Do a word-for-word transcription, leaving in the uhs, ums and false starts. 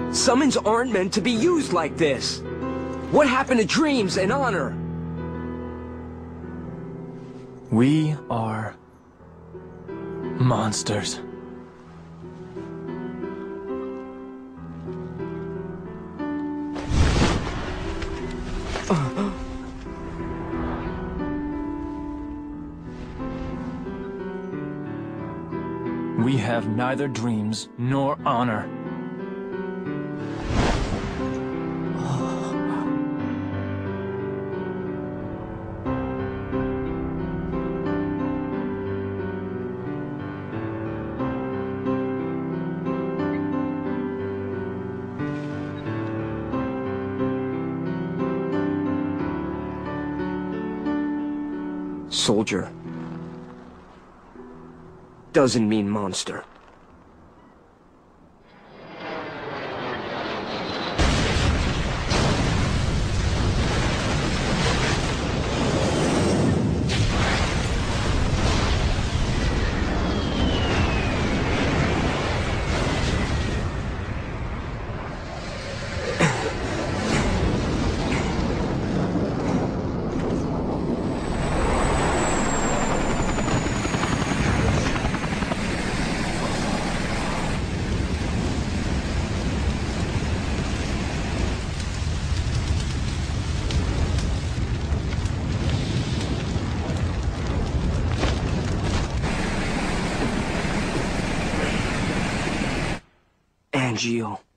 Summons aren't meant to be used like this. What happened to dreams and honor? We are monsters. We have neither dreams nor honor. Soldier doesn't mean monster. Angeal.